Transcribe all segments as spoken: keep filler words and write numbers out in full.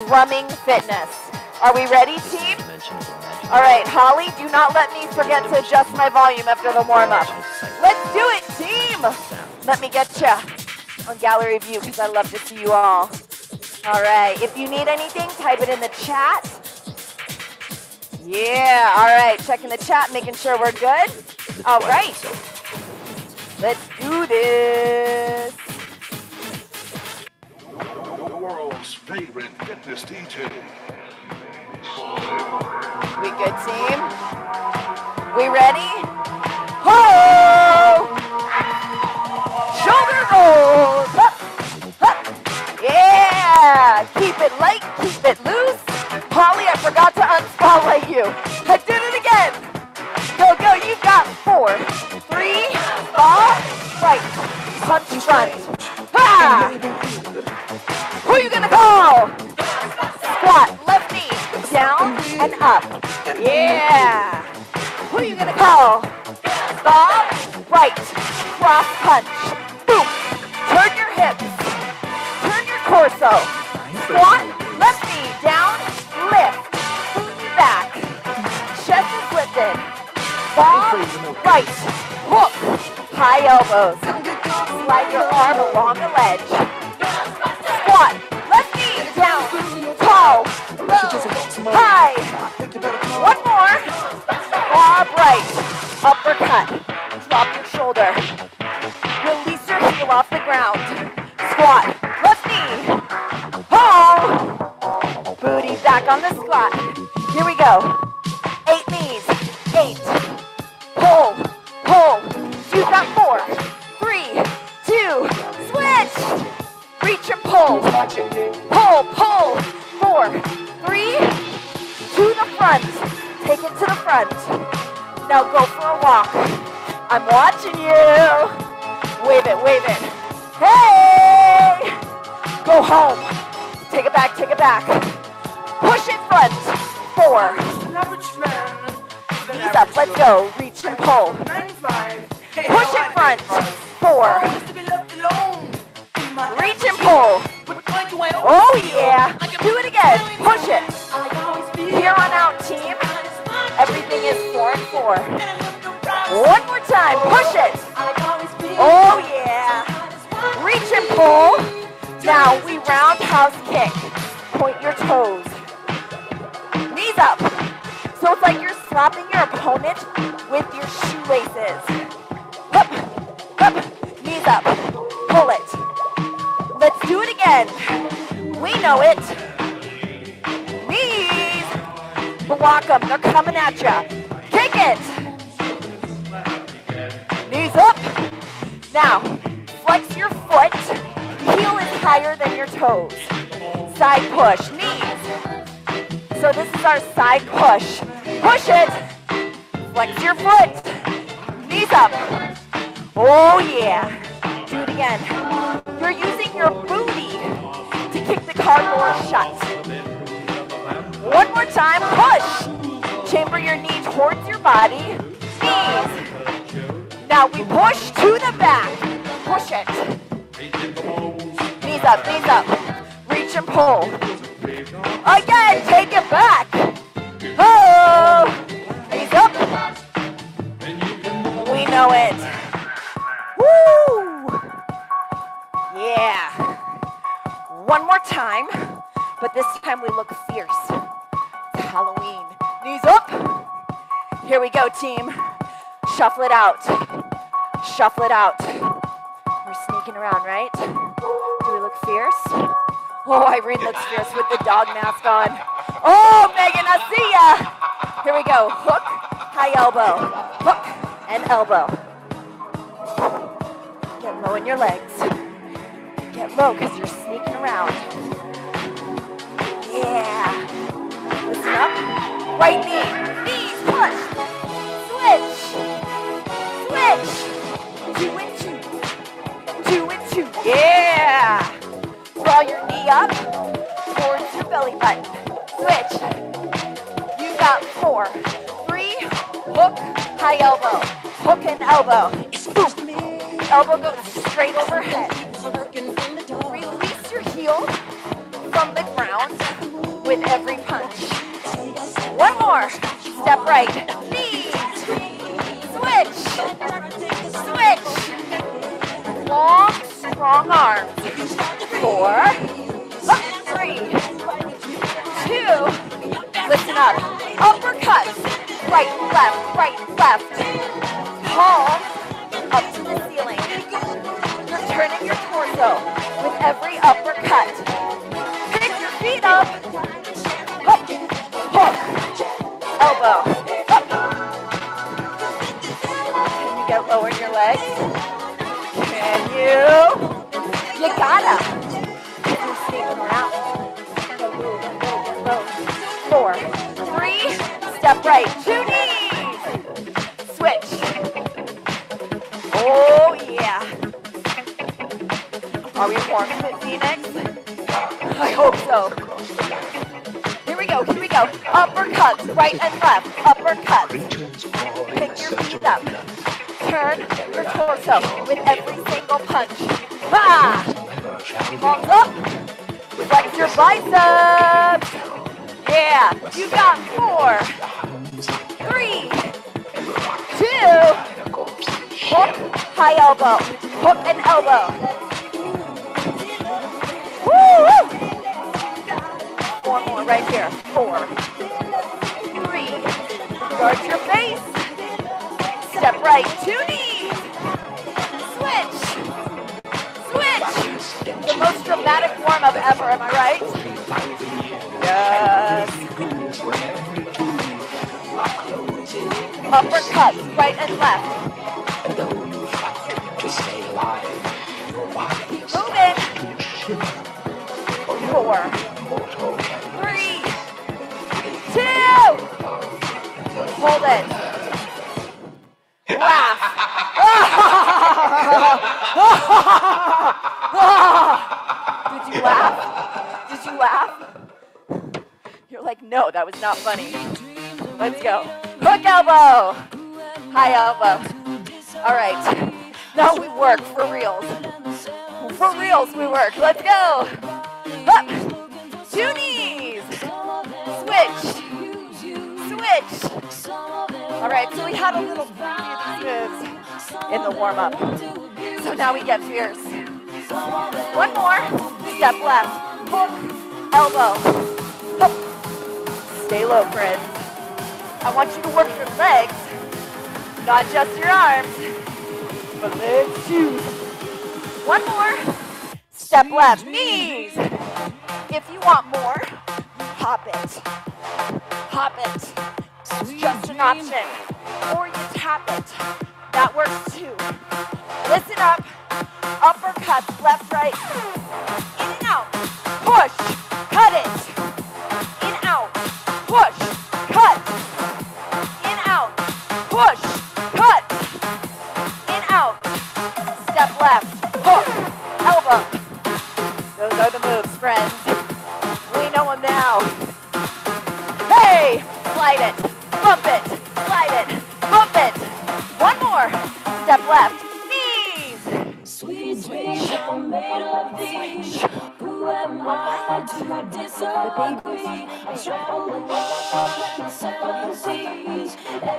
drumming fitness. Are we ready, team? All right, Holly, do not let me forget to adjust my volume after the warm-up. Let's do it, team! Let me get you on gallery view because I love to see you all. All right, if you need anything, type it in the chat. Yeah, all right, checking the chat, making sure we're good. All right, let's do this. The world's favorite fitness D J. We good, team? We ready? Ho! Shoulder rolls. Up, up. Yeah! Keep it light, keep it loose. Holly, I forgot to unspotlight you. I did it again. Go, go, you got four, three, ball, right, punch front. Ha! Who you gonna call? Squat, left knee, down and up. Yeah. Who you gonna call? Bob, right, cross punch. Boom. Turn your hips. Turn your torso. Squat, left knee, down, lift. Back. Chest is lifted. Bob, right, hook. High elbows. Slide your arm along the ledge. Squat, left knee, down, tall, low, high. One more. Bob right, uppercut. Drop your shoulder. Release your heel off the ground. Squat, left knee. Oh! Booty back on the squat. Here we go. Eight knees. Eight. Pull. Pull. You've got four. Three. Two. Switch. Reach and pull. Pull. Pull. Four. Three. To the front. Take it to the front. Now go for a walk. I'm watching you. Wave it. Wave it. Hey! Go home. Take it back. Take it back. Push in front. Four. Knees up. Let's go. Reach and pull. Push in front. Four. Reach and pull. Oh yeah. Do it again. Push it. Here on out, team. Everything is four and four. One more time. Push it. Oh yeah. Reach and pull. Now we roundhouse kick. Point your toes. Knees up. So it's like you're slapping your opponent with your shoelaces. Up, up, knees up. Pull it. Let's do it again. We know it. Knees. Block them. They're coming at you. Kick it. Knees up. Now, flex your foot. Heel is higher than your toes. Side push. Knees. So this is our side push. Push it. Flex your foot. Knees up. Oh yeah. Do it again. You're using your booty to kick the car door shut. One more time. Push. Chamber your knee towards your body. Knees. Now we push to the back. Push it. Knees up. Knees up. Reach and pull. Again, take it back. Oh, knees up. We know it. Woo! Yeah. One more time, but this time we look fierce. It's Halloween. Knees up. Here we go, team. Shuffle it out. Shuffle it out. We're sneaking around, right? Do we look fierce? Oh, Irene looks fierce with the dog mask on. Oh, Megan, I see ya. Here we go. Hook, high elbow. Hook and elbow. Get low in your legs. Get low because you're sneaking around. Yeah. Listen up. Right knee. Knees, push. Switch. Switch. Two and two. Two and two. Yeah. Draw your knee up towards your belly button. Switch. You got four. Three. Hook. High elbow. Hook and elbow. Boom. Elbow goes straight overhead. Release your heel from the ground. with every punch. One more. Step right. Knees. Switch. Switch. Long, strong arms. Four. Up, three. Two. Listen up. Uppercuts. Right, left, right, left. Palms up to the ceiling. You're turning your torso with every uppercut. Pick your feet up. Hook, hook, elbow. Up. Can you get lower in your legs? Can you? You gotta. You're sneaking around. Four, three, step right, two knees. Switch. Oh yeah. Are we warm, Phoenix? I hope so. Here we go, here we go. Uppercuts, right and left. Uppercuts. Pick your feet up. Turn your torso with every single punch. Ha! Palms up. Flex your biceps. Yeah, you got four, three, two, hook, high elbow, hook and elbow. Woo! Four more right here. Four, three, guard your face. Step right, two knees. Switch, switch. The most dramatic warm-up ever, am I right? Yes. Uppercut, right and left. Keep moving. Four, three, two. Hold it. Laugh. Did you laugh? Did you laugh? You're like, no, that was not funny. Let's go. Hook elbow. High elbow. All right. Now we work for reals. For reals we work. Let's go. Up. Two knees. Switch. Switch. All right, so we had a little preview of these moves in the warm-up. So now we get fierce. One more. Step left. Hook. Elbow. Hook. Stay low, friends. I want you to work your legs, not just your arms, but legs too. One more. Step left. Knees. If you want more, hop it. Hop it. It's just an option. Or you tap it. That works too. Listen up. Uppercuts, left, right. In and out. Push. Cut it. In, out. Push. Cut. In, out. Push. Cut. In, out. Step left. Hook. Elbow. Those are the moves, friends. We know them now. Hey! Slide it. Bump it. Slide it. Bump it. One more. Step left. Knees. Sweet dreams are made of these. Who am I to disagree? I'm strong in the seven seas.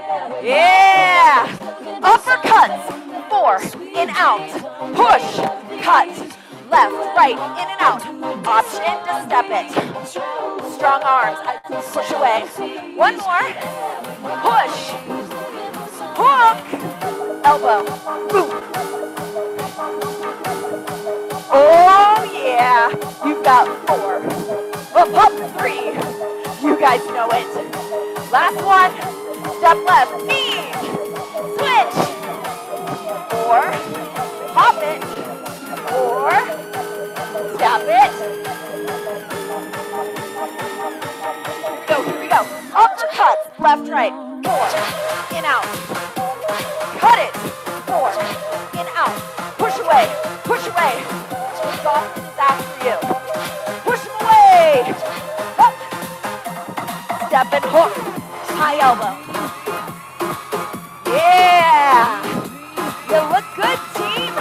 Yeah! Uppercuts. Four. In, out. Push. Cut. Left, right, in and out. Option to step it. Strong arms. Push away. One more. Push. Hook. Elbow. Boom. Oh, yeah. You've got four. Up, up, three. You guys know it. Last one. Step left. Knees. Switch. Four. Hop it. Four. Stop it. Go, here we go. Uppercuts, left, right. Four. In, out. Cut it. Four. In, out. Push away. Push away. Soft and fast for you. Push them away. Up. Step and hook. High elbow. Yeah. You look good, team.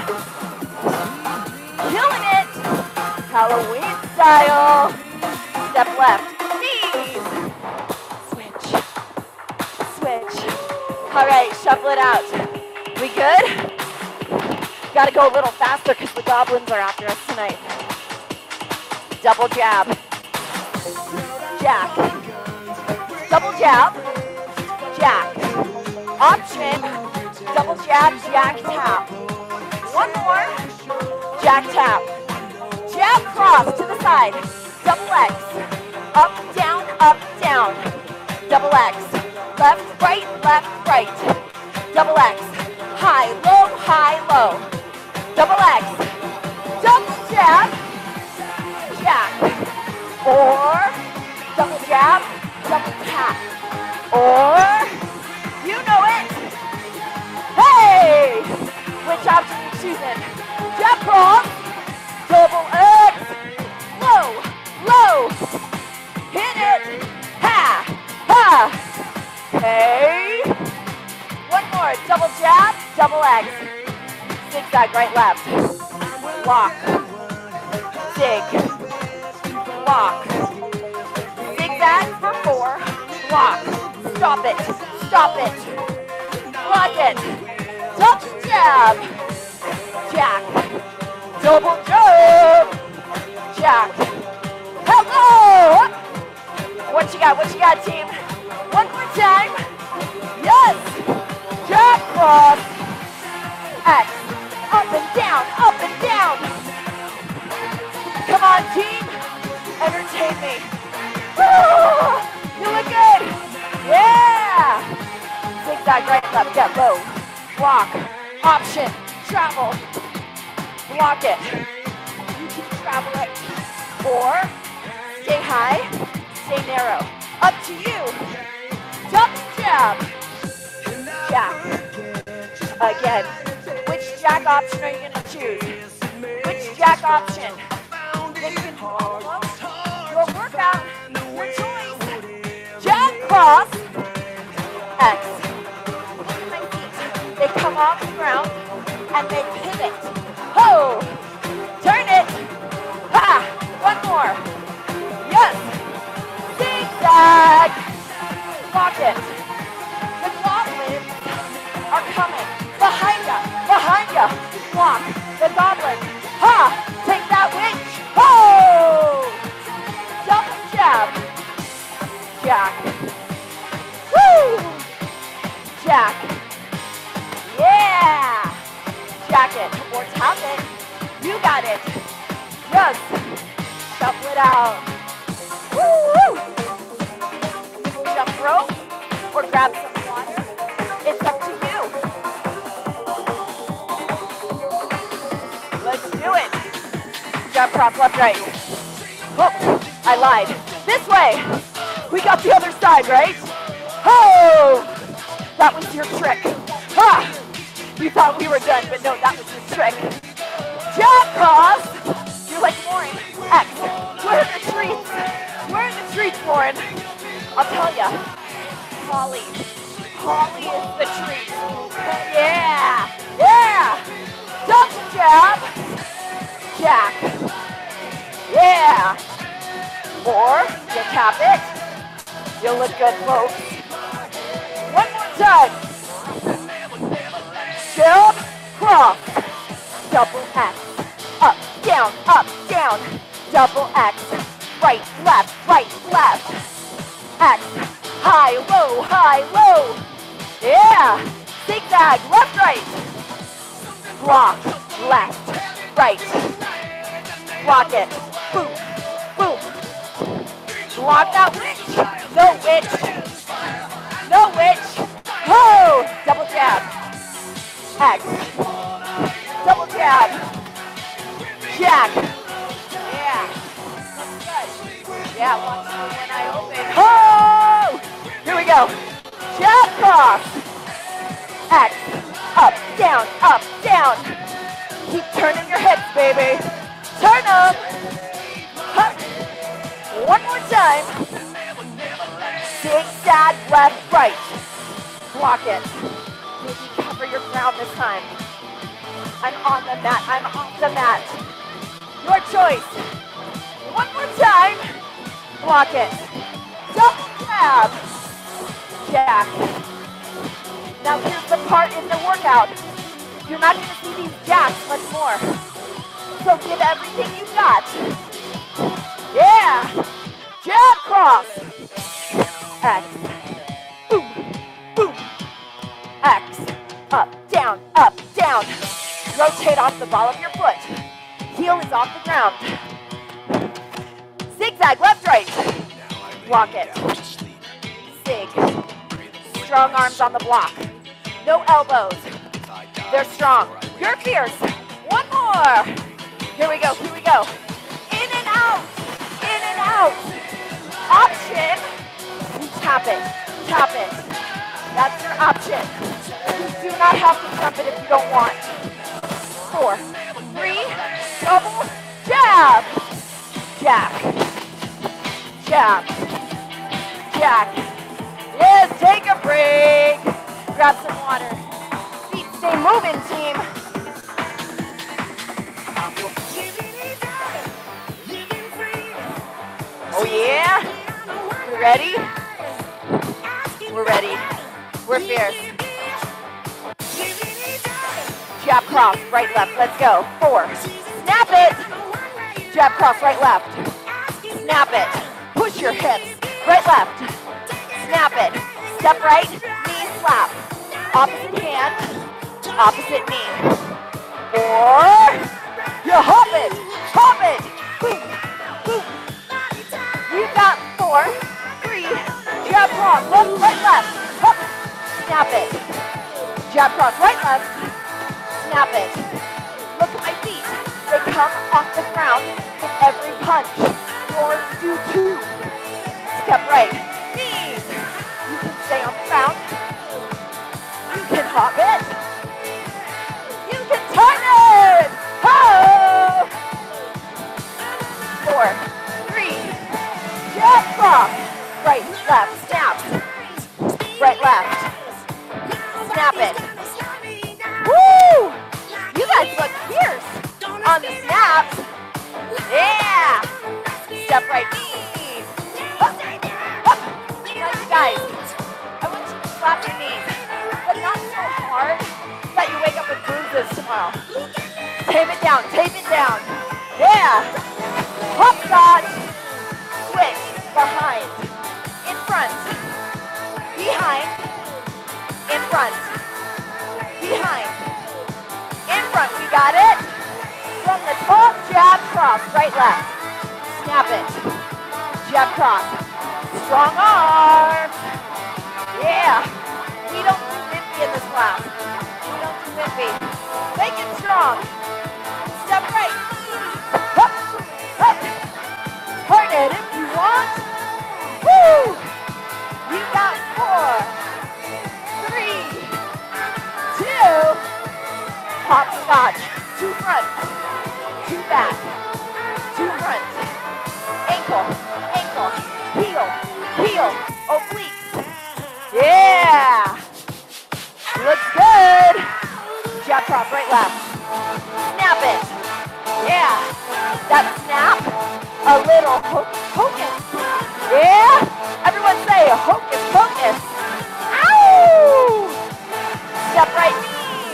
Killing it. Halloween style. Step left. All right, shuffle it out. We good? Gotta go a little faster because the goblins are after us tonight. Double jab. Jack. Double jab. Jack. Option. Double jab, jack, tap. One more. Jack, tap. Jab, cross to the side. Double X. Up, down, up, down. Double X. Left, right, left, right. Double X. High, low, high, low. Double X. Double jab. Jack. Or double jab, double tap. Or, you know it. Hey! Which option are you choosing? Jab cross. Double X. Low, low. Hit it. Ha, ha. Okay. One more. Double jab, double X. Zigzag, right, left. Walk. Dig. Walk. Zigzag for four. Walk. Stop it. Stop it. Block it. Double jab. Jack. Double jab. Jack. Hello. What you got? What you got, team? One more time. Yes. Jack cross. X. Up and down. Up and down. Come on, team. Entertain me. Woo! You look good. Yeah. Zigzag, right, left, get low. Block. Option. Travel. Block it. You can travel it. Or stay high, stay narrow. Up to you. Double jab. Jack. Again. Which jack option are you going to choose? Which jack option? Then you can follow your workout, your choice. Jab cross. X. My feet. They come off the ground and they pivot. Ho! Turn it. Ha! One more. Yes. Zigzag. Lock it. The goblins are coming. Behind ya. Behind ya. Block. The goblin. Ha! Take that winch. Ho! Double jab. Jack. Woo! Jack. Yeah! Jack it or tap it. You got it. Yes. Shuffle it out. Woo! Jump rope or grab some water. It's up to you. Let's do it. Jab, prop, left, right. Oh, I lied. This way. We got the other side, right? Oh, that was your trick. Ha! You thought we were done, but no, that was your trick. Jab cross. You're like Lauren. X. Where are the treats? Where are the treats, Lauren? I'll tell ya. Holly. Holly is the treat. Yeah. Yeah. Double jab. Jack. Yeah. Or you tap it. You'll look good, folks. One more time. Jab, cross. Double X. Up, down, up, down. Double X. Right, left, right, left. X. High, low, high, low. Yeah. Zigzag, left, right. Block, left, right. Block it. Boom, boom. Block that witch. No witch. No witch. Ho! Double jab. X. Double jab. Jack. Yeah. Looks good. Yeah, watch me when I open. Ho! Here we go. Jab cross. X. Up, down, up, down. Keep turning your hips, baby. Turn them. Huh. One more time. Zigzag left, right. Block it. Maybe cover your ground this time. I'm on the mat. I'm off the mat. Your choice. One more time. Block it. Double jab. Jack. Now here's the part in the workout. You're not going to see these jabs much more. So give everything you got. Yeah. Jab cross. X. Boom. Boom. X. Up, down, up, down. Rotate off the ball of your foot. Heel is off the ground. Zigzag, left, right. Block it. Zig. Strong arms on the block. No elbows. They're strong. You're fierce. One more. Here we go, here we go. In and out. In and out. Option. You tap it. Tap it. That's your option. You do not have to jump it if you don't want. Four, three, double, jab. Jack. Jab. Jack. Yes, take a break. Grab some water. Feet stay moving, team. Oh yeah? We ready? We're ready. We're fierce. Jab cross, right, left, let's go. Four. Snap it. Jab cross, right, left. Snap it. Push your hips. Right, left. Snap it. Step right, knee slap. Opposite hand, opposite knee. Or you hop it. Hop it. Boom. Boom. You got four, three, jab cross, left, right, left. Hop. Snap it. Jab cross, right, left. Snap it. Look at my feet. They come off the ground with every punch. Yours do too. Step right. Knees. You can stay on the ground. You can hop it. You can turn it. Oh! Four, three, jab cross. Right, left, snap. Right, left. Snap it. Woo! You guys look fierce on the snaps. Yeah! Step right, knees. Up, up. Now you guys, I want you to slap your knees, but not so hard that you wake up with bruises tomorrow. Tape it down, tape it down. Yeah! Hopscotch. Switch, behind, in front, behind, in front, behind, in front. We got it? From the top, jab, cross, right, left. Snap it. Jab, cross. Strong arms. Yeah. We don't do wimpy in this class. We don't do wimpy. Make it strong. Step right. Up, up. Turn it if you want. Woo! You got four, three, two, hopscotch. Two front, two back, two front, ankle, ankle, heel, heel, obliques. Yeah! Looks good. Jab cross, right, left. Snap it. Yeah. That snap, a little hocus pocus. Yeah? Everyone say hocus pocus. Ow! Step right knee.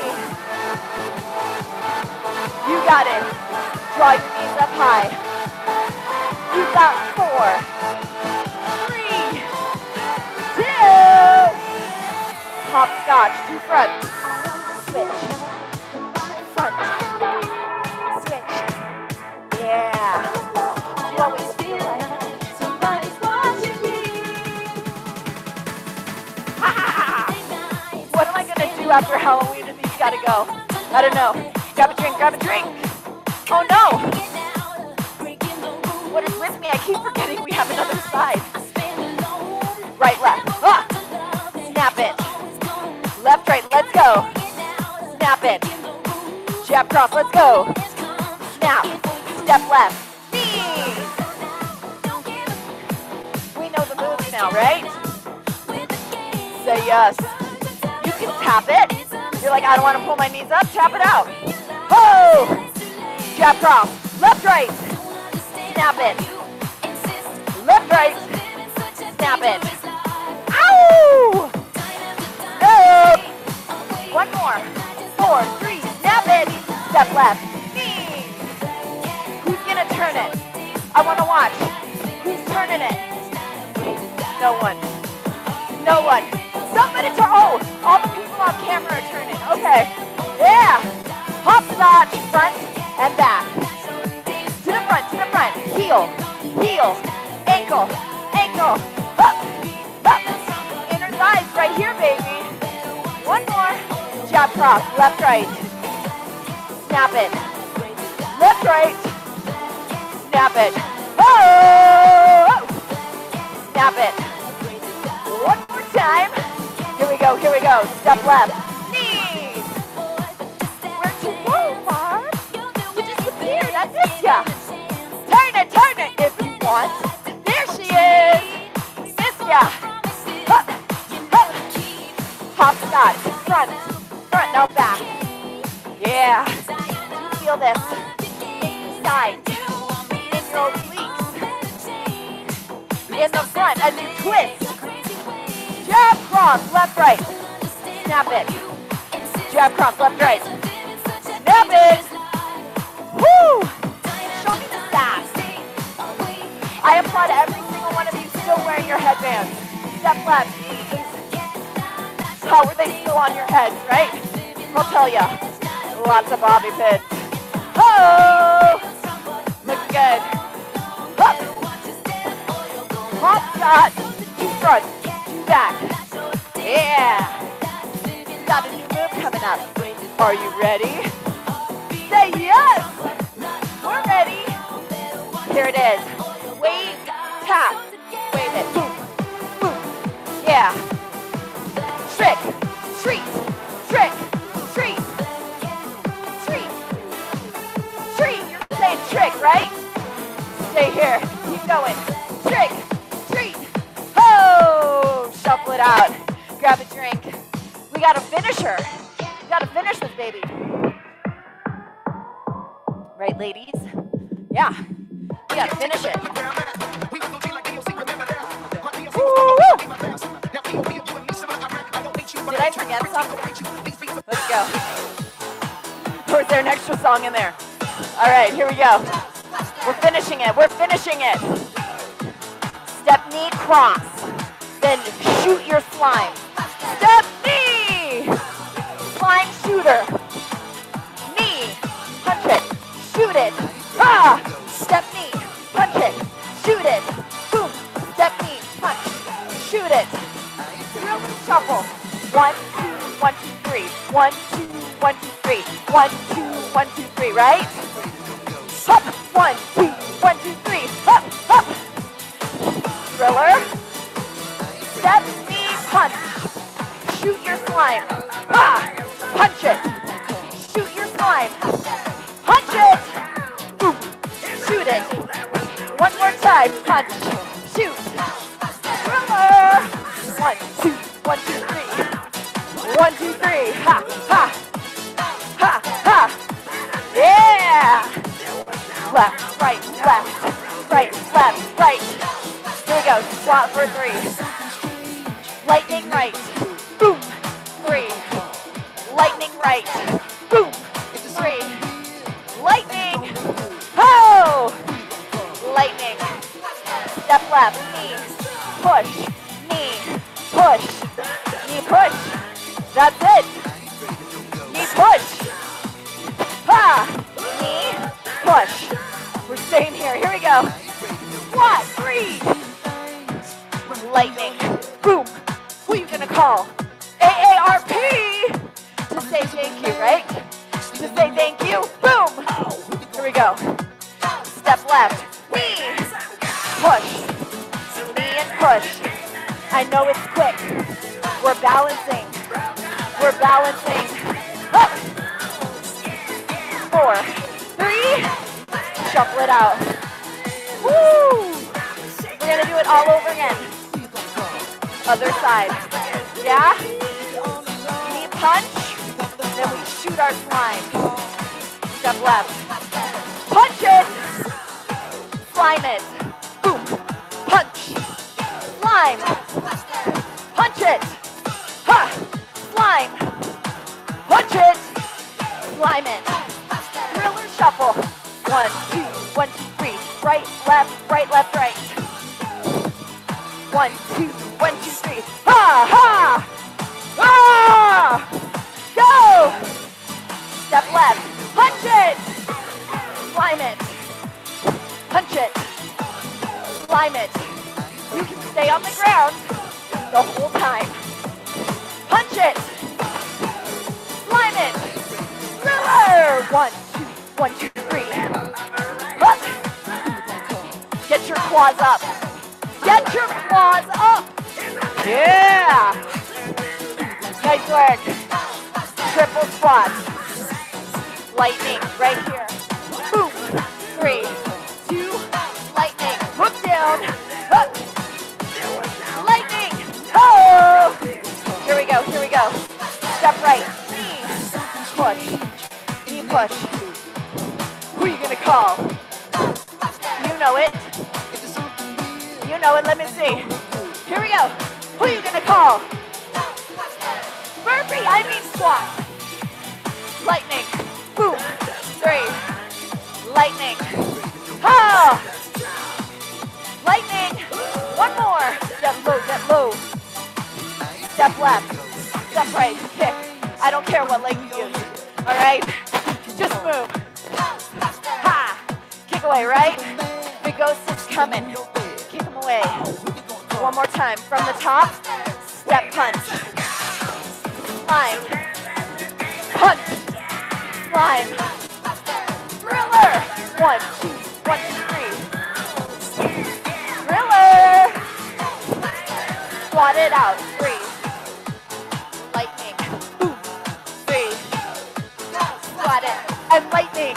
You got it. Draw your knees up high. You got four, three, two, hopscotch, two front, switch, front, switch, yeah. You always feel like somebody's watching me. Ha! What am I gonna do after Halloween if he's gotta go? I don't know. Grab a drink, grab a drink. Oh no! What is with me? I keep forgetting we have another side. Right, left. Ah! Snap it. Left, right, let's go. Snap it. Jab cross, let's go. Snap. Step left. Knees. We know the moves now, right? Say yes. You can tap it. You're like, I don't want to pull my knees up. Tap it out. Oh! Jab cross. Left, right. Snap it. Left, right. Snap it. Ow! Nope. Step left. Knee. Who's gonna turn it? I wanna watch. Who's turning it? No one. No one. Somebody turn. Oh, all the people on camera are turning. Okay. Yeah. Hopscotch, front and back. To the front, to the front. Heel, heel, ankle, ankle. Up, up. Inner thighs right here, baby. One more. Jab cross, left, right. Snap it. Left, right. Snap it. Oh! Snap it. One more time. Here we go, here we go. Step left. Knees. We're too low, Mom. You disappeared. I missed ya. Turn it, turn it if you want. There she is. Missed ya. Up, up. Hopscotch. Front. Front, now back. Yeah. Feel this. Inside. In your obliques. In the front as you twist. Jab cross, left, right. Snap it. Jab cross, left, right. Snap it. Woo! Show me the sass. I applaud every single one of you still wearing your headbands. Step left. How are they still on your heads, right? I'll tell ya. Lots of bobby pins. Oh! Looks good. Up. Hopscotch. Two front. Two back. Yeah. Got a new move coming up. Are you ready? Say yes. We're ready. Here it is. Wave, tap. Wave it. Boom. Boom. Yeah. Trick. Treat. Trick. Treat. Treat. Treat. You're saying trick, right? Stay here. Keep going. Trick. Treat. Oh! Shuffle it out. Grab a drink. We got a finisher. We got to finish this, baby. Right, ladies? Yeah. We got to finish it. Woo, woo. Did I forget something? Let's go. Or is there an extra song in there? All right, here we go. We're finishing it. We're finishing it. Step knee, cross. Then shoot your slime. Step knee. Slime shooter. Knee. Punch it. Shoot it. Ah. Step knee. Punch it. Shoot it. Boom. Step knee. Punch. Shoot it. Drill and shuffle. One, two, one, two, three. One, two, one, two, three. One, two, one, two, three. Right? Up. One, two, one, two, three. Up, up. Thriller. Step, knee, punch. Shoot your slime. Ah. Punch it. Shoot your slime. Punch it. Boom. Shoot it. One more time. Punch. Shoot. Thriller. One, two, one, two, three. One, two, three. Ha, ha. Ha, ha. Yeah. Left, right, left, right, left, right. Here we go. Squat for three. Lightning right. Boom. Three. Lightning right. Boom. Three. Lightning. Oh. Lightning. Step left. Knee. Push. Knee. Push. Knee push. That's it. Knee push. Ha. Knee. Push. We're staying here. Here we go. Squat. Three. Lightning. Boom. Who are you going to call? A A R P. To say thank you, right? To say thank you. Boom. Here we go. Step left. Knee. Push. Knee and push. I know it's quick. We're balancing. We're balancing. Up. Four. Three. Shuffle it out. Woo! We're going to do it all over again. Other side. Yeah? Knee punch. Then we shoot our slime. Step left. Punch it. Slime it. Boom. Punch. Slime. Punch it. Ha. Slime. Punch it. Slime it. shuffle. One, two, one, two, three. Right, left, right, left, right. One, two, one, two, three. Ha, ha! Ah! Go! Step left. Punch it! Climb it. Punch it. Climb it. You can stay on the ground the whole time. Punch it. Climb it. Thriller. One, two, one, two, three. Up. Get your claws up. Get your claws up. Yeah. Nice work. Triple squats. Lightning right here. Boom. Three, two, lightning. Hook down. Up. Lightning. Oh. Here we go. Here we go. Step right. Knee. Push. Knee push. Who are you gonna call? You know it. You know it. Let me see. Here we go. Who are you gonna call? Burpee. I mean squat. Lightning. Boom. Three. Lightning. Ha! Lightning. One more. Get low. Get low. Step left. Step right. Kick. I don't care what leg you use. All right? Just move. Ha! Kick away, right? Big ghost is coming. Kick him away. One more time. From the top. Step punch. Climb. Punch. Climb. Thriller. One, two, one, two, three. Thriller. Squat it out. Three. Lightning. Boom. Three. Squat it. And lightning.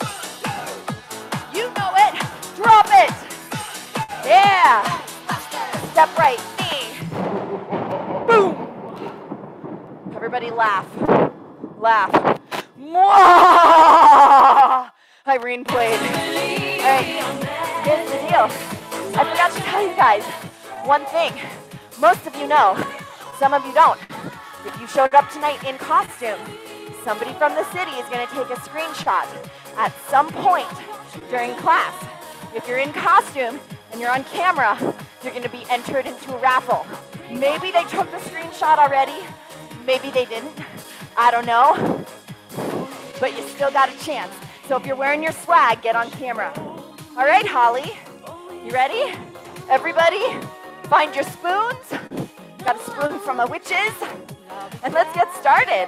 You know it. Drop it. Yeah. Step right. Knee. Boom. Everybody laugh. Laugh. Mwah! Irene played. All right, here's the deal. I forgot to tell you guys one thing. Most of you know, some of you don't. If you showed up tonight in costume, somebody from the city is going to take a screenshot at some point during class. If you're in costume and you're on camera, you're going to be entered into a raffle. Maybe they took the screenshot already. Maybe they didn't. I don't know. But you still got a chance. So if you're wearing your swag, get on camera. All right, Holly, you ready? Everybody, find your spoons. Got a spoon from the witches. And let's get started.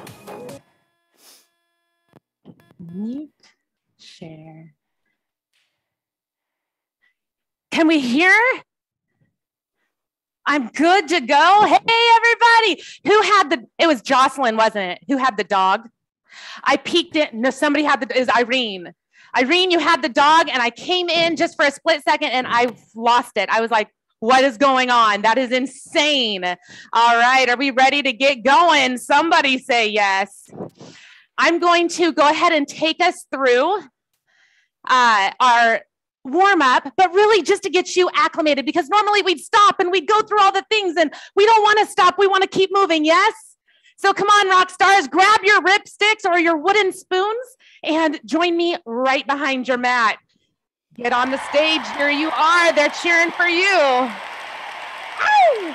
Mute, share. Can we hear? I'm good to go. Hey, everybody. Who had the, it was Jocelyn, wasn't it? Who had the dog? I peeked it. No, somebody had the, it was Irene. Irene, you had the dog, and I came in just for a split second, and I lost it. I was like, what is going on? That is insane. All right, are we ready to get going? Somebody say yes. I'm going to go ahead and take us through uh, our warm up, but really just to get you acclimated, because normally we'd stop and we'd go through all the things, and we don't want to stop. We want to keep moving, yes? So come on, rock stars, grab your rip sticks or your wooden spoons and join me right behind your mat. Get on the stage. Here you are. They're cheering for you. Ow!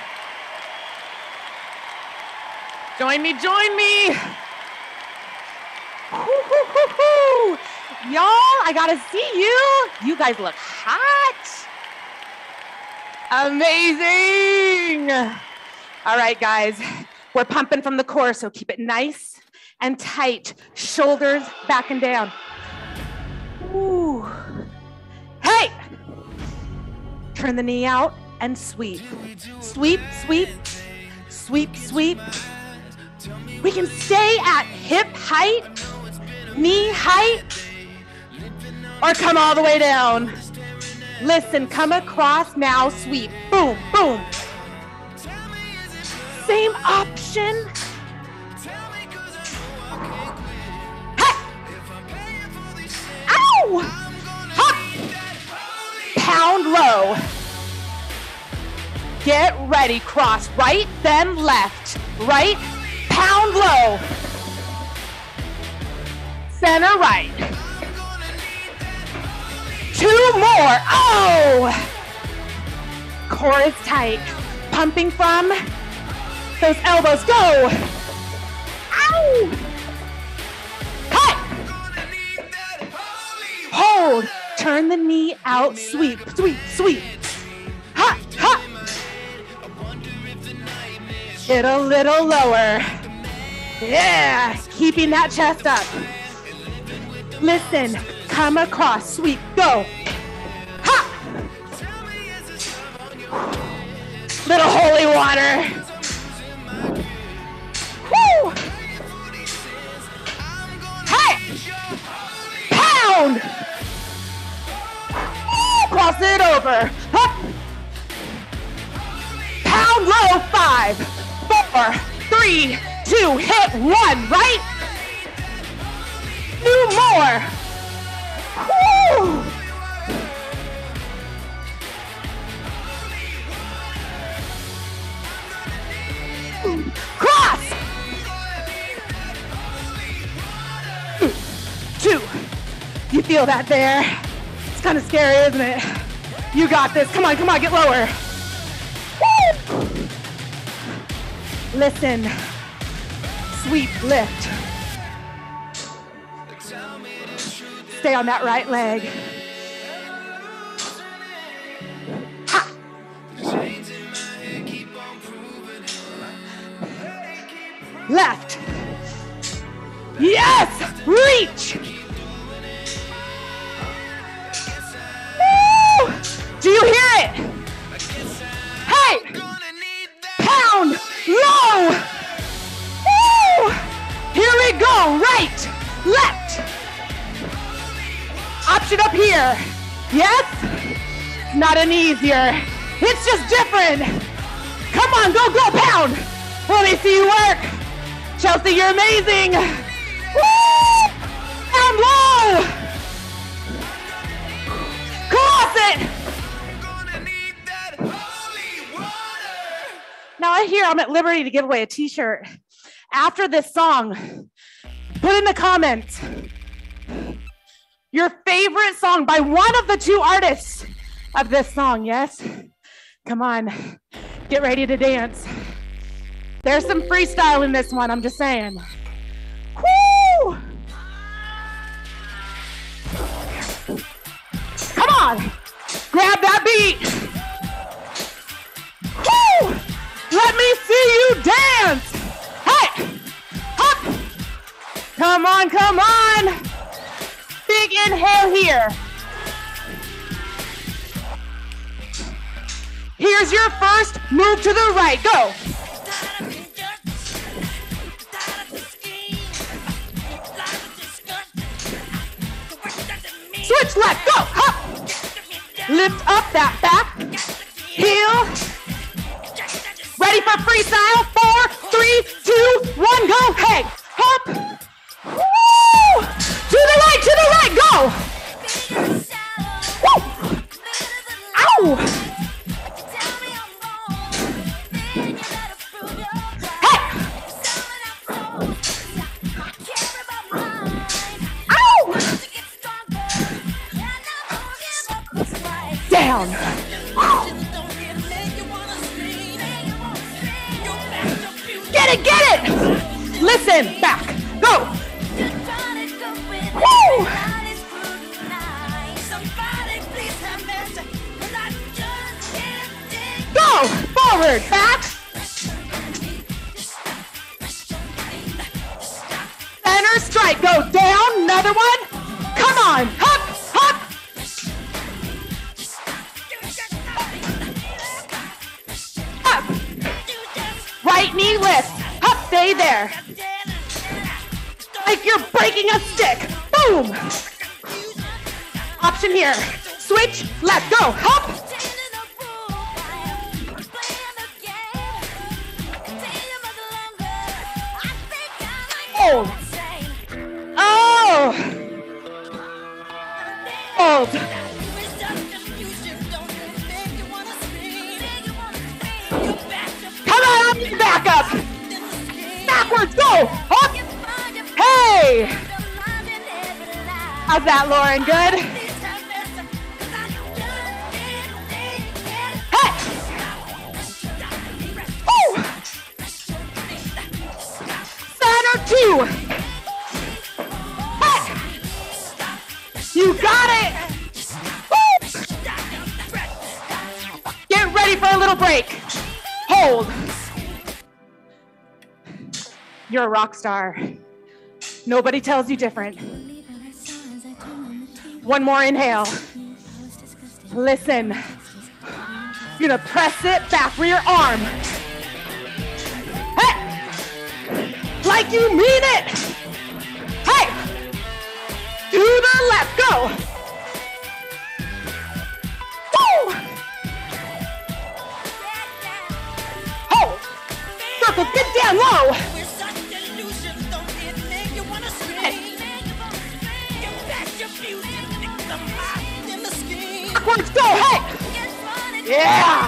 Join me, join me. Woo-hoo-hoo-hoo. Y'all, I gotta see you. You guys look hot. Amazing. All right, guys. We're pumping from the core, so keep it nice and tight. Shoulders back and down. Ooh. Hey! Turn the knee out and sweep. Sweep, sweep, sweep, sweep. We can stay at hip height, knee height, or come all the way down. Listen, come across now, sweep. Boom, boom. Same option. Hey! Ow! Hop! Pound low. Get ready. Cross right, then left. Right, pound low. Center right. Two more. Oh! Core is tight. Pumping from those elbows. Go! Ow! Cut! Hold. Turn the knee out. Sweep, sweep, sweep. Ha, ha. Get a little lower. Yeah, keeping that chest up. Listen, come across, sweep, go. Ha! Little holy water. Woo! Hey! Pound! Woo! Cross it over. Up. Pound low, five, four, three, two, hit one, right? Two more. Woo! Cross. Two. You feel that there? It's kind of scary, isn't it? You got this. Come on, come on, get lower. Woo! Listen. Sweep, lift. Stay on that right leg. Ha! Left. Yes! Reach! Woo! Do you hear it? Hey! Pound! Low! Woo! Here we go! Right! Left! Option up here. Yes? Not any easier. It's just different. Come on, go, go, pound. Let me see you work. Chelsea, you're amazing. Woo! Pound low. Cross it. Now I hear I'm at liberty to give away a t-shirt. After this song, put in the comments your favorite song by one of the two artists of this song, yes? Come on, get ready to dance. There's some freestyle in this one, I'm just saying. Woo! Come on, grab that beat. Woo! Let me see you dance. Hey, hop. Come on, come on. Big inhale here. Here's your first move to the right. Go. Switch left. Go. Hop. Lift up that back. Heel. Ready for freestyle? Four, three, two, one, go. Hey. Hop. Woo! To the right, to the right, go! Woo! Ow! Hey! Ow! Down. Get it, get it! Listen, back, go! Woo! Go! Forward, back! Center strike, go down, another one. Come on, hop, hop! Up! Right knee lift, up, stay there. Like you're breaking a stick. Boom! Option here. Switch, left, go, hop! Oh! Oh! Hold. Come on, back up! Backwards, go! Up! Hey! How's that, Lauren? Good? Don't break. Hold. You're a rock star. Nobody tells you different. One more inhale. Listen. You're gonna press it back, rear arm. Hey! Like you mean it! Hey! To the left, go! Woo! Hold! Circle, get down low! Backwards, go, hey! Yeah!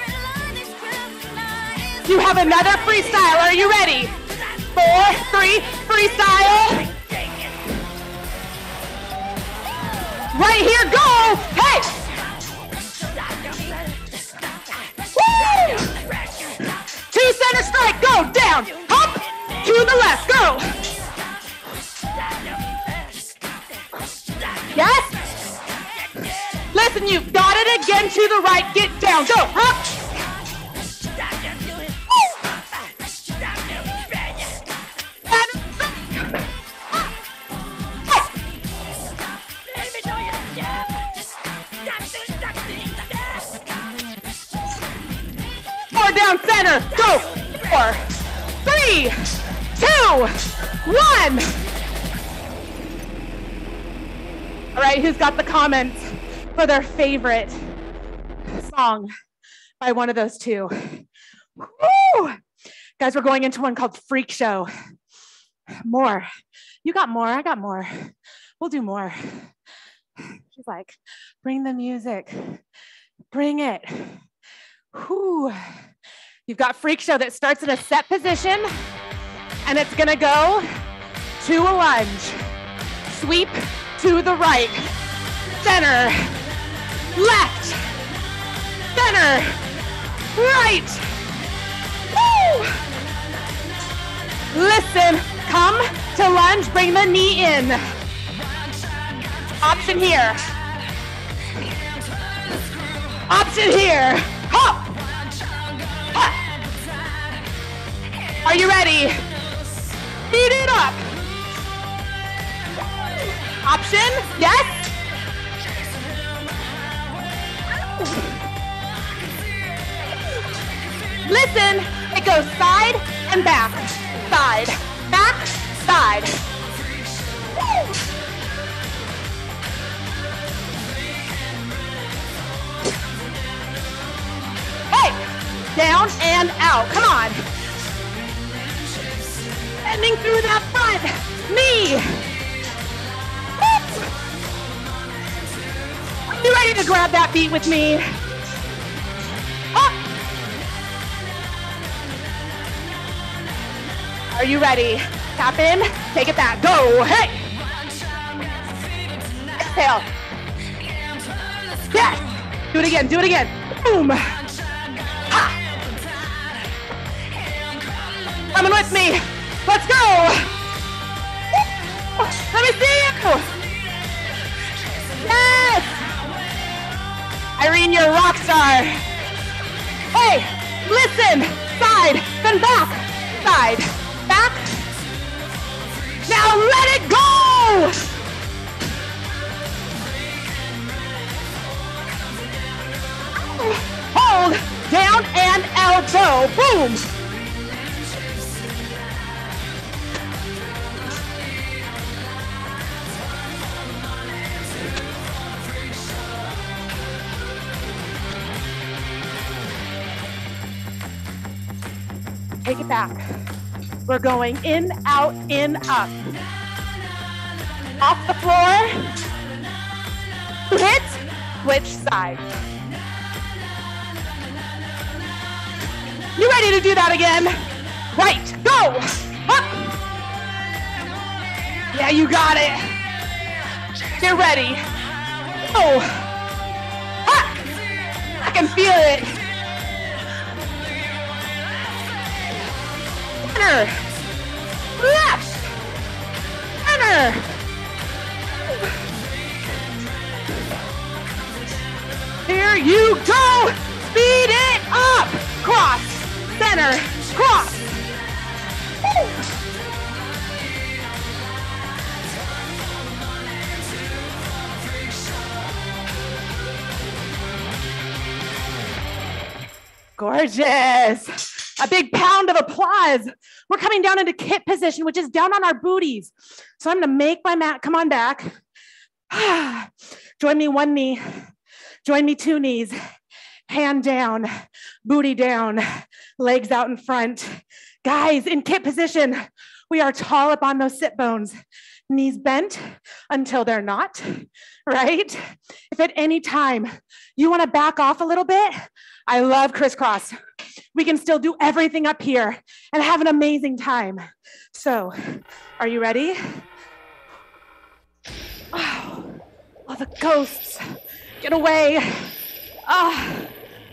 You have another freestyle. Are you ready? Four, three, freestyle. Right here, go! Hey! Woo! Two center strike, go down, up, to the left, go. Yes? Listen, you've got it again, to the right, get down, go, up. Four down center, go, four, three, two, one. All right, who's got the comments for their favorite song by one of those two? Woo! Guys, we're going into one called Freak Show. More. You got more, I got more. We'll do more. She's like, bring the music. Bring it. Whew. You've got Freak Show that starts in a set position, and it's gonna go to a lunge. Sweep to the right, center, left, center, right. Woo! Listen, come to lunge, bring the knee in. Option here. Option here. Hop. Hop. Are you ready? Speed it up. Option, yes. Listen, it goes side and back, side, back, side. Woo. Hey, down and out, come on. Bending through that front knee. You ready to grab that beat with me? Up. Are you ready? Tap in, take it back, go, hey! Exhale. Yes! Do it again, do it again. Boom! Ha! Coming with me. Let's go! Let me see you! Yes! Irene, you're a rock star. Hey, listen, side, then back, side, back. Now let it go. Hold, down and out, go, boom. Take it back. We're going in, out, in, up. Off the floor. Hit, switch side. You ready to do that again? Right, go. Up. Yeah, you got it. Get ready. Oh. Ha. I can feel it. Center, left, center. Here you go, speed it up. corner, cross. Woo. Gorgeous. A big pound of applause. We're coming down into kit position, which is down on our booties. So I'm gonna make my mat, come on back. Join me one knee, join me two knees, hand down, booty down, legs out in front. Guys, in kit position, we are tall up on those sit bones, knees bent until they're not, right? If at any time you wanna back off a little bit, I love crisscross. We can still do everything up here and have an amazing time. So, are you ready? Oh, all the ghosts, get away. Ah.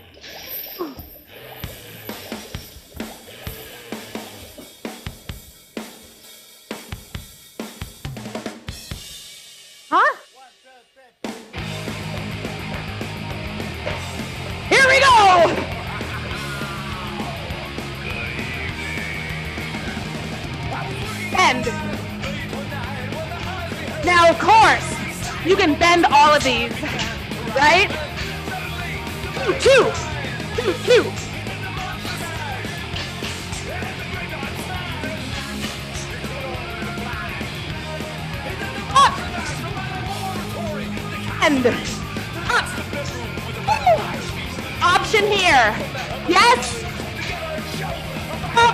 Huh? Here we go. Bend. Now, of course, you can bend all of these, right? Two, two, two, two. Up. Bend. Up. Woo. Option here. Yes. Up.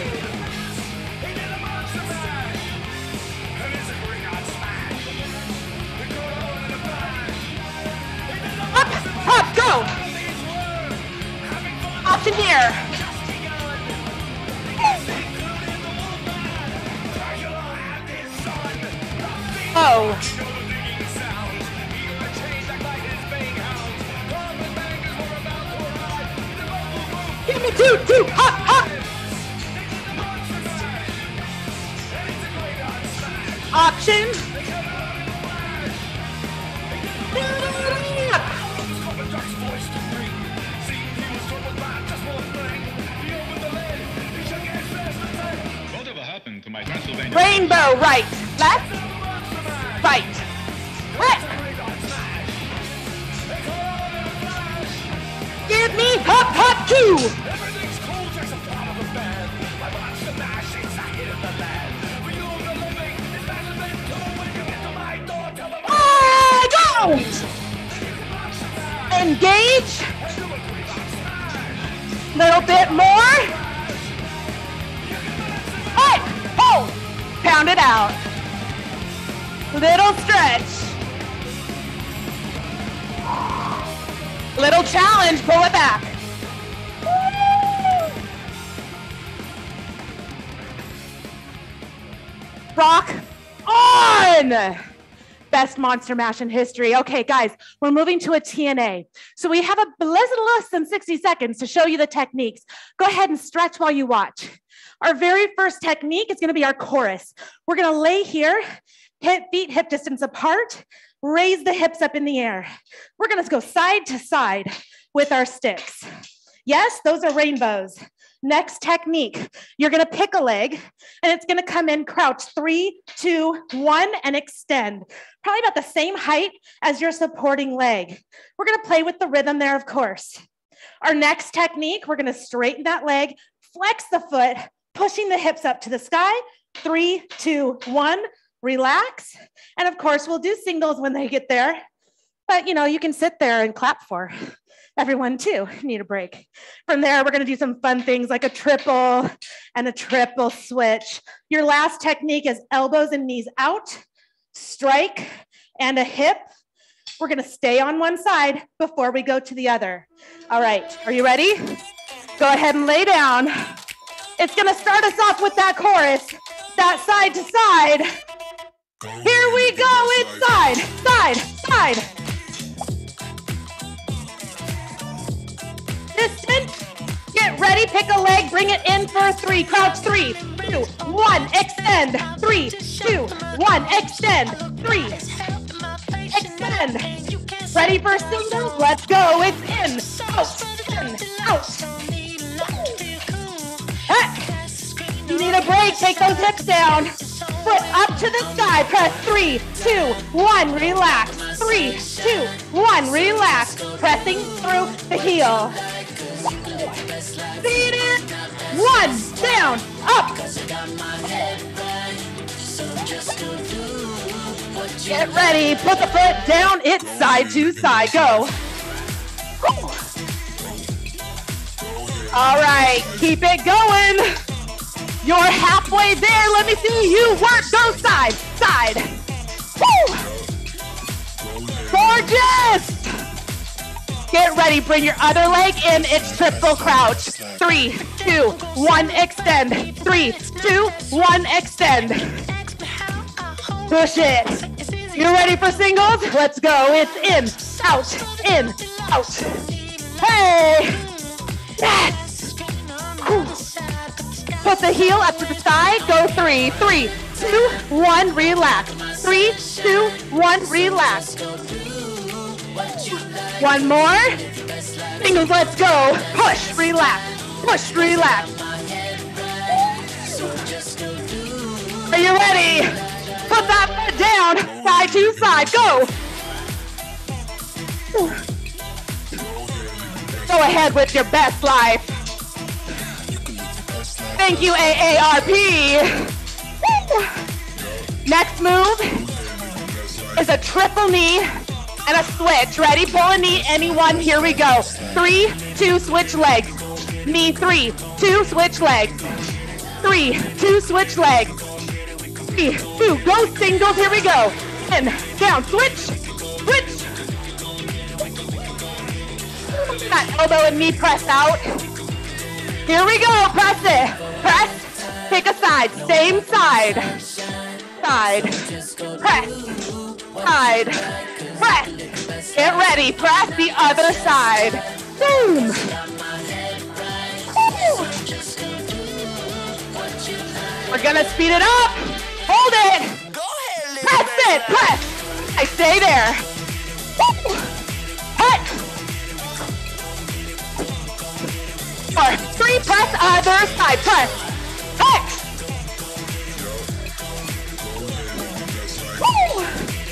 Up, up, go. Option here. Oh. Give me two, two, up, up. Option. Whatever happened to my Transylvania? Rainbow, right, left, right, left. Give me hop, hop, two. Ah, go. Engage. Little bit more. Hey, hold. Pound it out. Little stretch. Little challenge, pull it back. Woo! Rock on. Best monster mash in history. Okay, guys, we're moving to a T N A. So we have a little less than sixty seconds to show you the techniques. Go ahead and stretch while you watch. Our very first technique is gonna be our chorus. We're gonna lay here, hip, feet hip distance apart, raise the hips up in the air. We're gonna go side to side with our sticks. Yes, those are rainbows. Next technique, you're gonna pick a leg and it's gonna come in crouch, three, two, one, and extend. Probably about the same height as your supporting leg. We're gonna play with the rhythm there, of course. Our next technique, we're gonna straighten that leg, flex the foot, pushing the hips up to the sky, three, two, one, relax. And of course, we'll do singles when they get there, but you know, you can sit there and clap for everyone too, need a break. From there, we're gonna do some fun things like a triple and a triple switch. Your last technique is elbows and knees out, strike, and a hip. We're gonna stay on one side before we go to the other. All right, are you ready? Go ahead and lay down. It's gonna start us off with that chorus, that side to side. Here we go, inside, side, side. Distance, get ready, pick a leg, bring it in for three, crouch, three, two, one, extend, three, two, one, extend, three, extend. Ready for singles? Let's go, it's in, out, in, out. break, take those hips down. Foot up to the sky, press three, two, one, relax. Three, two, one, relax. Pressing through the heel. Feet in, one, down, up. Get ready, put the foot down, it's side to side, go. All right, keep it going. You're halfway there. Let me see you work. Go side, side. Woo! Gorgeous. Get ready. Bring your other leg in. It's triple crouch. Three, two, one, extend. Three, two, one, extend. Push it. You ready for singles? Let's go. It's in, out, in, out. Hey. Yes. Whew. Put the heel up to the side. Go three, three, two, one, relax. Three, two, one, relax. One more. Singles, let's go. Push, relax. Push, relax. Are you ready? Put that foot down. Side to side. Go. Go ahead with your best life. Thank you, A A R P. Woo. Next move is a triple knee and a switch. Ready? Pull a knee, anyone. Here we go. Three, two, switch legs. Knee, three, two, switch legs. Three, two, switch legs. Three, two, go singles. Here we go. In, down, switch, switch. That elbow and knee press out. Here we go, press it. Press, pick a side, same side. Side, press, side, press. Get ready, press the other side. Boom. Woo. We're gonna speed it up. Hold it. Press it, press. I stay there. Woo. Hut. Four, three, press other side, press. Hey. Woo.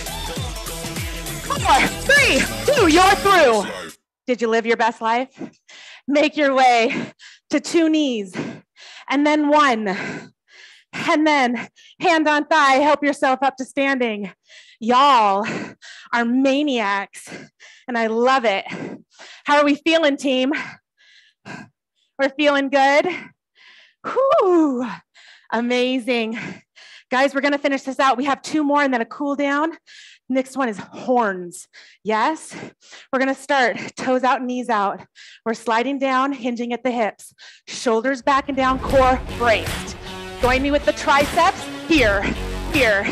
Four, three, two, you're through. Did you live your best life? Make your way to two knees and then one. And then hand on thigh, help yourself up to standing. Y'all are maniacs and I love it. How are we feeling, team? We're feeling good. Whew, amazing. Guys, we're gonna finish this out. We have two more and then a cool down. Next one is horns. Yes, we're gonna start toes out, knees out. We're sliding down, hinging at the hips. Shoulders back and down, core braced. Join me with the triceps. Here, here.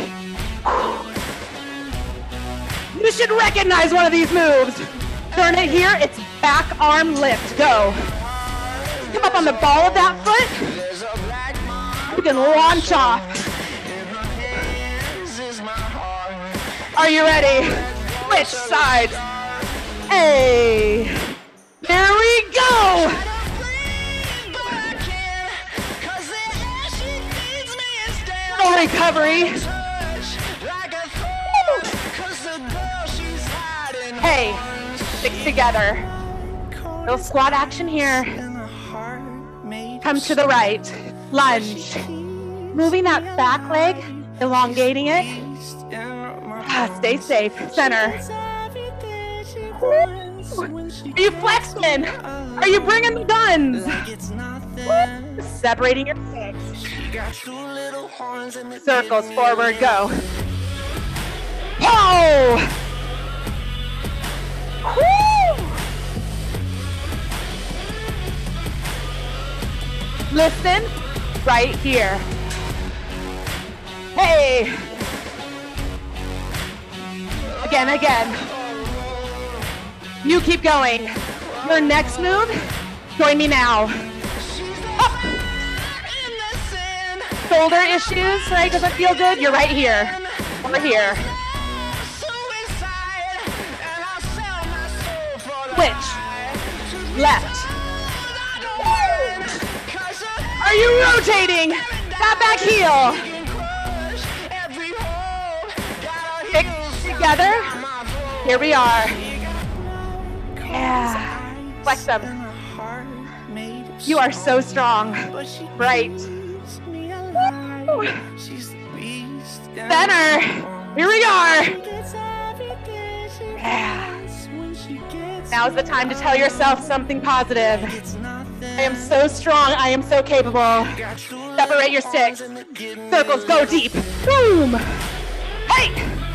You should recognize one of these moves. Turn it here, it's back arm lift, go. Come up on the ball of that foot. You can launch off. Are you ready? Switch sides. Hey, there we go. Full recovery. Hey, six together. Little squat action here. Come to the right, lunge. Moving that back leg, elongating it. Ah, stay safe, center. Are you flexing? Are you bringing the guns? Woo. Separating your legs. Circles forward, go. Oh! Woo. Listen, right here. Hey. Again, again. You keep going. Your next move, join me now. Up. Shoulder issues, right? Doesn't feel good? You're right here. Over here. Switch. Left. Are you rotating? that back heel. Kick together. Here we are. Yeah. Flex them. You are so strong. Right. Woo. Center. Here we are. Yeah. Now's the time to tell yourself something positive. I am so strong. I am so capable. Separate your sticks. Circles, go deep. Boom. Hey.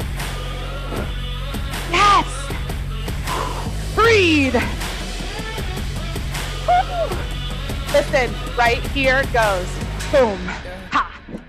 Yes. Breathe. Woo. Listen, right here goes. Boom. Ha.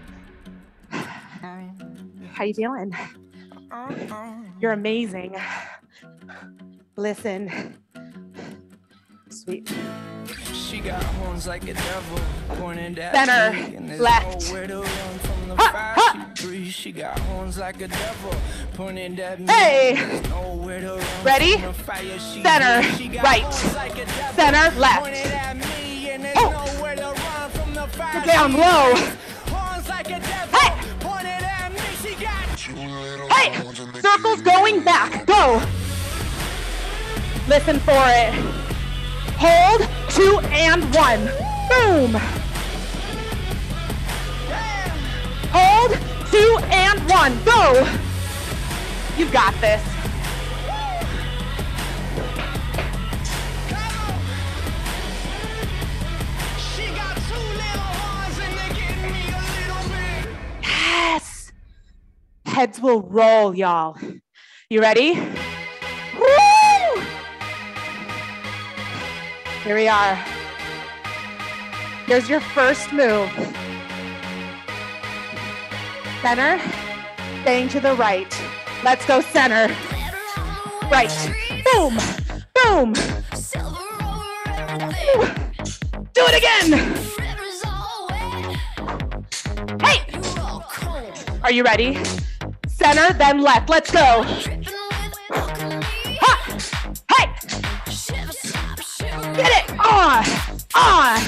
How you feeling? You're amazing. Listen. Sweet. She got horns like a devil, pointing at Center, me, left. Ha, ha. She, she got horns like a devil, pointing at me. Hey. Ready? Center, right. Center, left. Oh. Get down low. Hey. Hey. Circles going back. Go. Listen for it. Hold, two and one. Boom. Hold, two and one. Go. You got this. She got two little horns and they're getting me a little bit. Yes. Heads will roll, y'all. You ready? Woo! Here we are. Here's your first move. Center, staying to the right. Let's go center. Right. Boom, boom. Do it again. Hey. Are you ready? Center, then left. Let's go. Ha. Hey. Get it! On! On!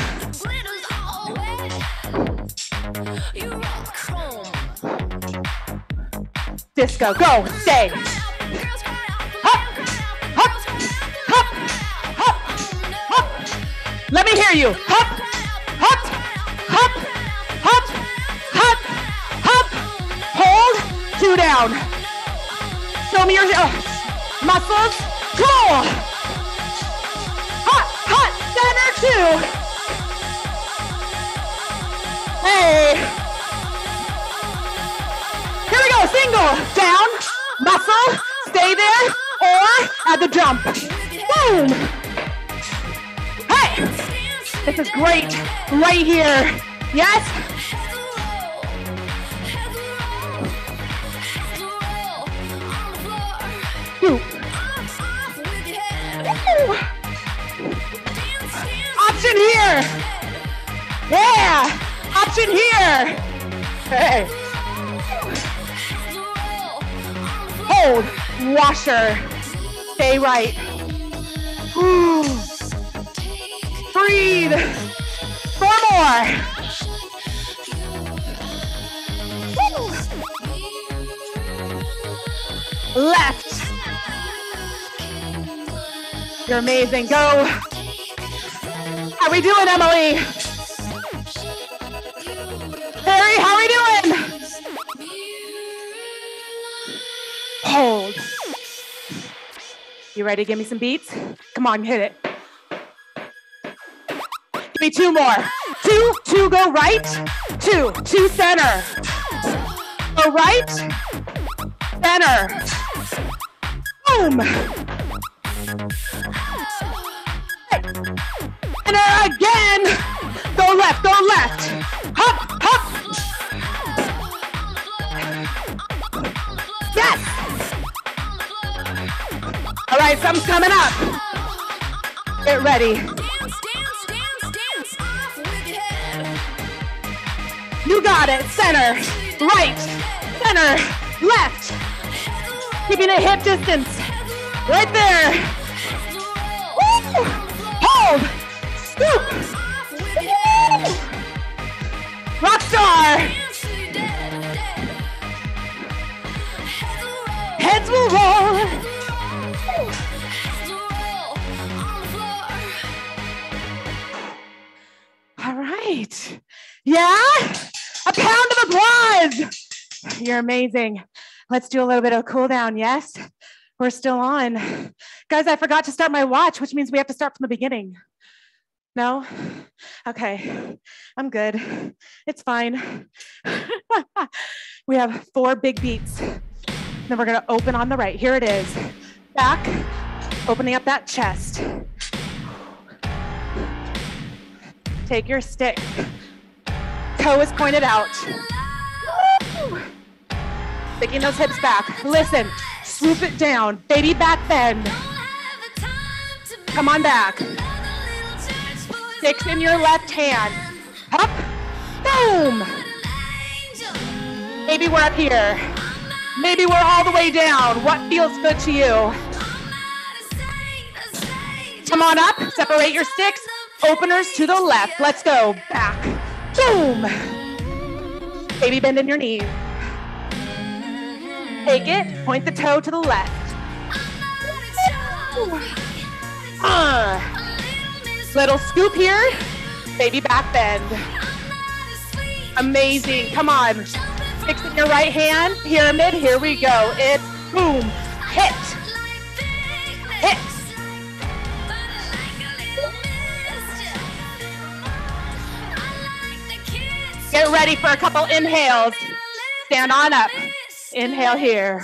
Disco, go! Stay! Hop! Hop! Hop! Hop! Hop! Let me hear you! Hop! Hop! Hop! Hop! Hop! Hop! Hold! Two down! Show me your uh, muscles! Cool! Center two. Hey. Here we go. Single. Down. Muscle. Stay there. Or at the jump. Boom. Hey. This is great. Right here. Yes. Ooh. Ooh. Option here. Yeah. Option here. Hey. Hold. Washer. Stay right. Ooh. Breathe. Four more. Woo. Left. You're amazing. Go. How we doing, Emily? Harry, how we doing? Hold. You ready to give me some beats? Come on, hit it. Give me two more. Two, two, go right. Two, two center. Go right. Center. Boom. Center again. Go left, go left. Hop, hop. Yes. All right, something's coming up. Get ready. You got it. Center, right, center, left. Keeping it hip distance. Right there. Woo. Hold. Scoop. Woo. Rock star. right. Yeah? A pound of applause. You're amazing. Let's do a little bit of cool down. Yes? We're still on. Guys, I forgot to start my watch, which means we have to start from the beginning. No? Okay. I'm good. It's fine. We have four big beats. Then we're going to open on the right. Here it is. Back, opening up that chest. Take your stick. Toe is pointed out. Woo! Sticking those hips back. Listen, swoop it down. Baby back bend. Come on back. Sticks in your left hand. Up. Boom. Maybe we're up here. Maybe we're all the way down. What feels good to you? Come on up. Separate your sticks. Openers to the left. Let's go. Back. Boom. Baby bend in your knees. Take it. Point the toe to the left. Uh. Little scoop here. Baby back bend. Amazing. Come on. Sticks in your right hand. Pyramid. Here we go. It's boom. Hit. Hit. Get ready for a couple inhales. Stand on up. Inhale here.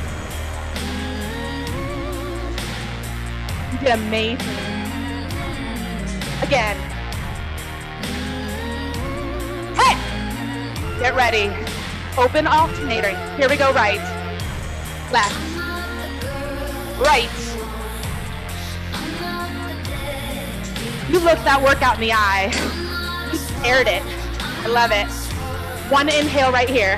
You did amazing. Again. Hey! Get ready. Open alternating. Here we go. Right. Left. Right. You looked that workout in the eye. You stared it. I love it. One inhale right here.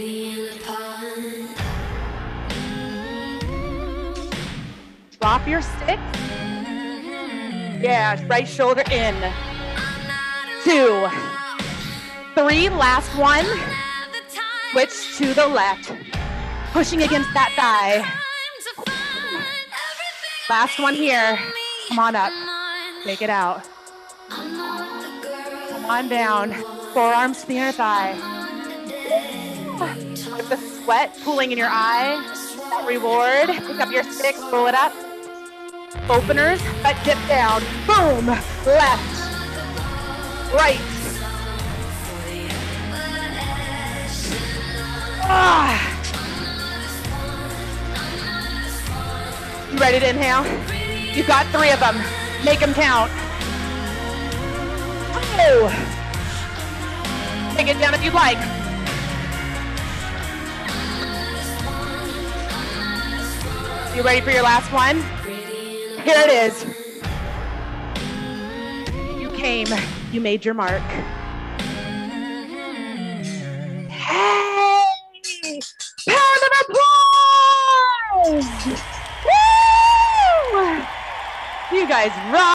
Drop your stick. Yeah, right shoulder in. Two. Three, last one. Switch to the left. Pushing against that thigh. Last one here. Come on up. Take it out. Come on down. Forearms to the inner thigh. With the sweat pooling in your eye. That reward. Pick up your stick, roll it up. Openers, but dip down. Boom. Left. Right. Ah. You ready to inhale? You've got three of them. Make them count. Oh. Take it down if you'd like. You ready for your last one? Here it is. You came, you made your mark. Hey! Pound of applause! Woo! You guys rock.